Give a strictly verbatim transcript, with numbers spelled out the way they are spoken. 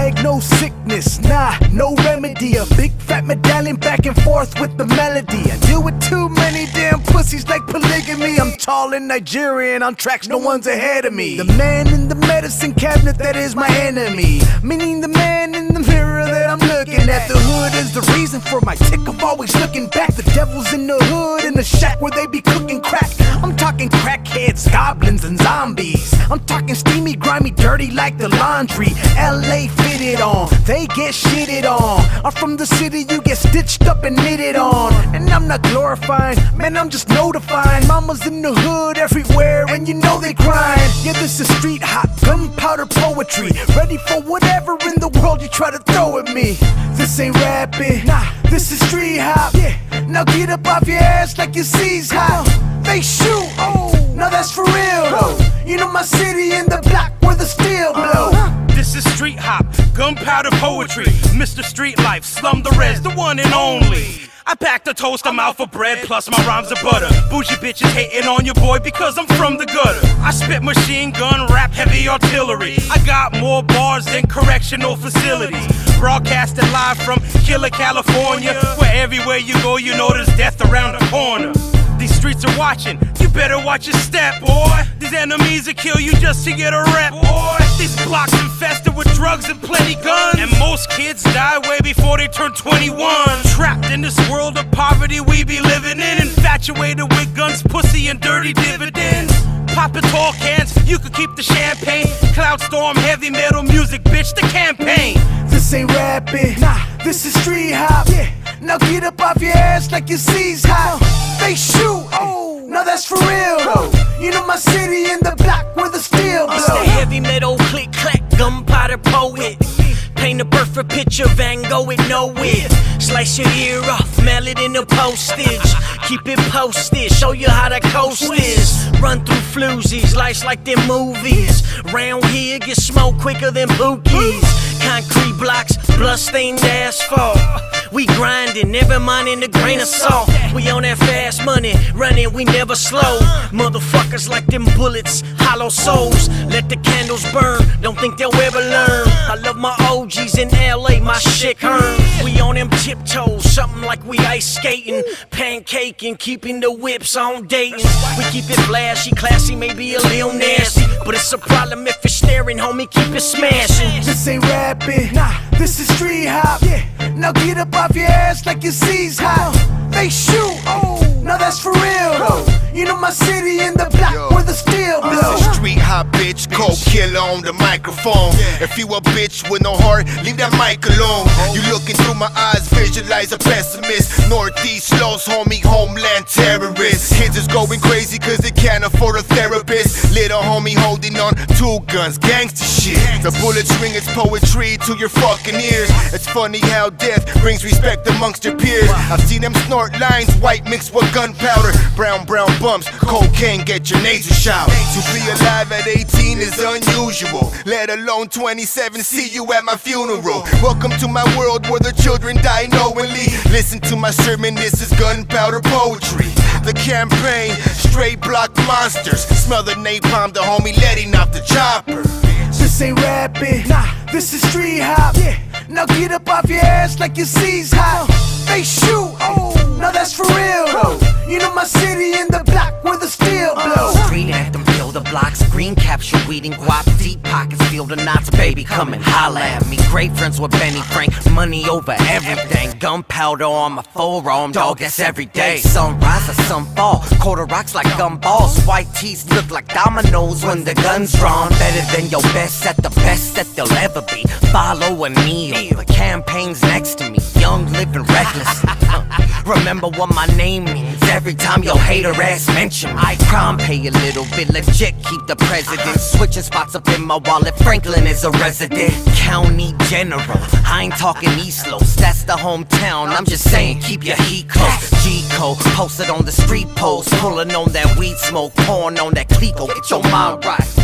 diagnosed sickness, nah, no remedy. A big fat medallion back and forth with the melody. I deal with too many damn pussies like polygamy. I'm tall and Nigerian, on tracks no one's ahead of me. The man in the medicine cabinet that is my enemy, meaning the man in the mirror that I'm looking at. The hood is the reason for my tick of always looking back. The devil's in the hood, in the shack where they be cooking crack. I'm talking crackheads, goblins, and zombies. I'm talking steamy, grimy, dirty like the laundry. L A fitted on, they get shitted on. I'm from the city, you get stitched up and knitted on. And I'm not glorifying, man, I'm just notifying. Mama's in the hood everywhere, and you know they crying. Yeah, this is street hop, gunpowder poetry. Ready for whatever in the world you try to throw at me. This ain't rapping, nah, this is street hop. Yeah, now get up off your ass like your C's hot. They shoot, oh, now that's for real though. You know my city in the block where the steel blow. This is street hop, gunpowder poetry. Mister Street Life, slum the res, the one and only. I packed a toast, I'm out for bread, plus my rhymes are butter. Bougie bitches hating on your boy because I'm from the gutter. I spit machine gun, rap, heavy artillery. I got more bars than correctional facilities. Broadcasting live from Killer, California, where everywhere you go you know there's death around the corner. These streets are watching, you better watch your step, boy. These enemies will kill you just to get a rep, boy. These blocks infested with drugs and plenty guns, and most kids die way before they turn twenty-one. Trapped in this world of poverty we be living in, infatuated with guns, pussy, and dirty dividends. Poppin' tall cans, you could keep the champagne. Cloud storm, heavy metal music, bitch, the campaign. This ain't rapping, nah, this is street hop. Yeah, now get up off your ass like your C's hot. They shoot, oh, now that's for real though. You know my city in the block where the steel blow. It's the heavy metal click clack, gunpowder poet. Paint a perfect picture, Van Gogh with no wit. Slice your ear off, mail it in the postage. Keep it posted, show you how the coast is. Run through floozies, life's like them movies. Round here, get smoked quicker than bookies. Concrete blocks, bloodstained asphalt. We grinding, never minding the grain of salt. We on that fast money, running, we never slow. Motherfuckers like them bullets, hollow souls. Let the candles burn, don't think they'll ever learn. I love my O Gs in L A, my shit hurn. We on them tiptoes, something like we ice skating. Pancaking, keeping the whips on dating. We keep it flashy, classy, maybe a little nasty. But it's a problem if it's staring, homie, keep it smashing. This ain't rapping, nah, this is street hop. Yeah, now get up off your ass like your C's hot. They shoot, oh, now that's for real though. You know my city in the block Yo. Where the steel blow. This is street hop, bitch, cold killer on the microphone. If you a bitch with no heart, leave that mic alone. You looking through my eyes, visualize a pessimist. Northeast lost, homie, homeland terrorist. Kids is going crazy cause they can't afford a therapist. Little homie holding on two guns, gangsta shit. The bullets ring its poetry to your fucking ears. It's funny how death brings respect amongst your peers. I've seen them snort lines, white mixed with gunpowder. Brown, brown bumps, cocaine, get your nasal shot. To be alive at eighteen is unusual, let alone twenty-seven, see you at my funeral. Welcome to my world where the children die knowingly. Listen to my sermon, this is gunpowder poetry. The campaign, straight block monsters. Smell the napalm, the homie letting off the chopper. This ain't rapping, nah, this is street hop. Yeah, now get up off your ass like your C's hot. They shoot, oh, now that's for real though. You know my city in the block where the steel blow. Street anthem, fill the blocks, green capture, weed and guap. Deep pockets, feel the knots, baby, come and holla at me. Great friends with Benny Frank, money over everything. Gunpowder on my forearm, dog, that's every day. Sunrise or sunfall, quarter rocks like gumballs. White tees look like dominoes when the gun's drawn. Better than your best at the best that they'll ever be. Follow and kneel, the campaign's next to me. Young, living reckless. Remember what my name means every time your hater ass mention me. I crime pay a little bit, legit keep the president. Switching spots up in my wallet, Franklin is a resident. County general, I ain't talking East Los, that's the hometown. I'm just saying keep your heat close. G-code, posted on the street post, pulling on that weed smoke, pouring on that Clico, get your mind right.